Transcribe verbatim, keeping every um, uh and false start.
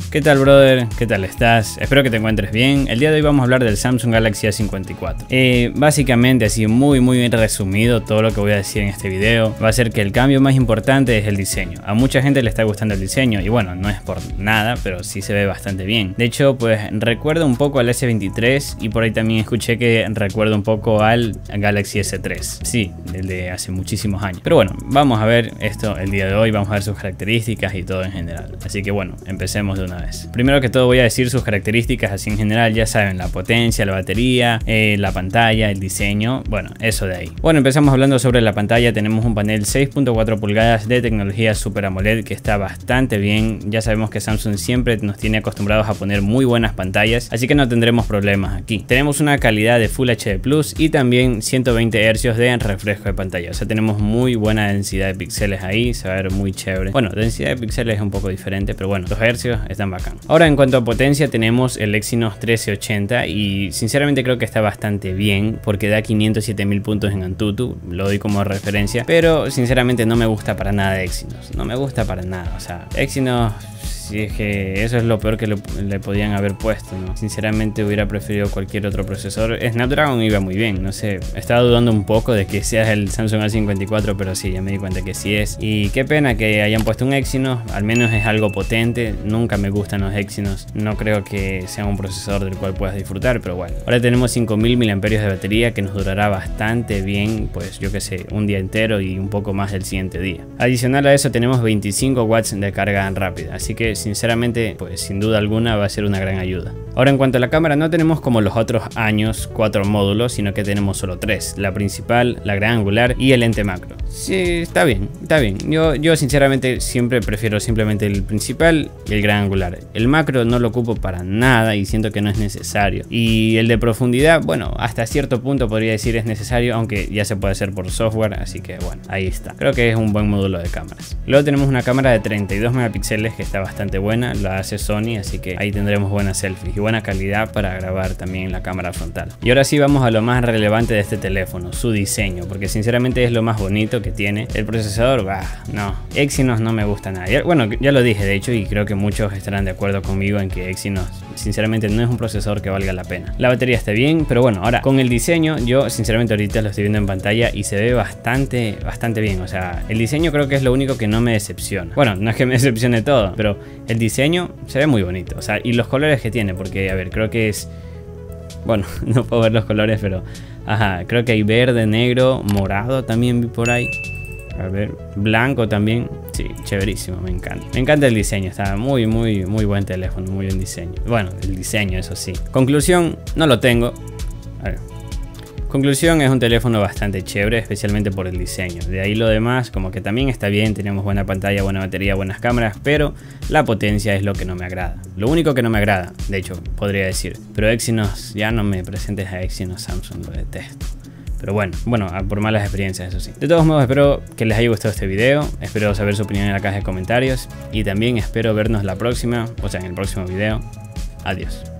¿Qué tal, brother? ¿Qué tal estás? Espero que te encuentres bien. El día de hoy vamos a hablar del Samsung Galaxy A cincuenta y cuatro. Eh, básicamente, así muy muy bien resumido, todo lo que voy a decir en este video va a ser que el cambio más importante es el diseño. A mucha gente le está gustando el diseño y bueno, no es por nada, pero sí se ve bastante bien. De hecho, pues recuerda un poco al S veintitrés y por ahí también escuché que recuerda un poco al Galaxy S tres. Sí, el de hace muchísimos años. Pero bueno, vamos a ver esto el día de hoy, vamos a ver sus características y todo en general. Así que bueno, empecemos de una vez. Primero que todo voy a decir sus características así en general, ya saben, la potencia, la batería, eh, la pantalla, el diseño, bueno, eso de ahí. Bueno, empezamos hablando sobre la pantalla. Tenemos un panel seis punto cuatro pulgadas de tecnología Super AMOLED que está bastante bien. Ya sabemos que Samsung siempre nos tiene acostumbrados a poner muy buenas pantallas, así que no tendremos problemas aquí. Tenemos una calidad de Full H D Plus y también ciento veinte hercios de refresco de pantalla, o sea, tenemos muy buena densidad de píxeles ahí, se va a ver muy chévere. Bueno, densidad de píxeles es un poco diferente, pero bueno, los hercios están bacán. Ahora, en cuanto a potencia, tenemos el Exynos trece ochenta y sinceramente creo que está bastante bien porque da quinientos siete mil puntos en Antutu, lo doy como referencia, pero sinceramente no me gusta para nada de Exynos, no me gusta para nada, o sea, Exynos... Si es que eso es lo peor que le, le podían haber puesto, ¿no? Sinceramente hubiera preferido cualquier otro procesor. Snapdragon iba muy bien, no sé. Estaba dudando un poco de que sea el Samsung A cincuenta y cuatro, pero sí, ya me di cuenta que sí es. Y qué pena que hayan puesto un Exynos, al menos es algo potente. Nunca me gustan los Exynos. No creo que sea un procesador del cual puedas disfrutar, pero bueno. Ahora tenemos cinco mil miliamperios hora de batería que nos durará bastante bien, pues yo que sé, un día entero y un poco más el siguiente día. Adicional a eso tenemos veinticinco watts de carga rápida, así que sinceramente, pues sin duda alguna va a ser una gran ayuda. Ahora, en cuanto a la cámara, no tenemos como los otros años cuatro módulos, sino que tenemos solo tres: la principal, la gran angular y el lente macro. Sí, está bien, está bien. Yo, yo sinceramente siempre prefiero simplemente el principal y el gran angular. El macro no lo ocupo para nada y siento que no es necesario. Y el de profundidad, bueno, hasta cierto punto podría decir es necesario, aunque ya se puede hacer por software, así que bueno, ahí está. Creo que es un buen módulo de cámaras. Luego tenemos una cámara de treinta y dos megapíxeles que está bastante buena, la hace Sony, así que ahí tendremos buenas selfies y buena calidad para grabar también la cámara frontal. Y ahora sí vamos a lo más relevante de este teléfono, su diseño, porque sinceramente es lo más bonito que tiene. El procesador, bah, no, Exynos no me gusta nada. Ya, bueno, ya lo dije de hecho y creo que muchos estarán de acuerdo conmigo en que Exynos sinceramente no es un procesador que valga la pena. La batería está bien, pero bueno, ahora con el diseño, yo sinceramente ahorita lo estoy viendo en pantalla y se ve bastante, bastante bien. O sea, el diseño creo que es lo único que no me decepciona. Bueno, no es que me decepcione todo, pero el diseño se ve muy bonito, o sea, y los colores que tiene, porque a ver, creo que es, bueno, no puedo ver los colores, pero ajá, creo que hay verde, negro, morado también vi por ahí, a ver, blanco también, sí, chéverísimo, me encanta, me encanta el diseño, está muy muy muy buen teléfono, muy buen diseño, bueno, el diseño eso sí. Conclusión, no lo tengo, a ver. Conclusión, es un teléfono bastante chévere, especialmente por el diseño. De ahí lo demás, como que también está bien, tenemos buena pantalla, buena batería, buenas cámaras, pero la potencia es lo que no me agrada. Lo único que no me agrada, de hecho, podría decir. Pero Exynos, ya no me presentes a Exynos Samsung, lo detesto. Pero bueno, bueno, por malas experiencias, eso sí. De todos modos, espero que les haya gustado este video, espero saber su opinión en la caja de comentarios y también espero vernos la próxima, o sea, en el próximo video. Adiós.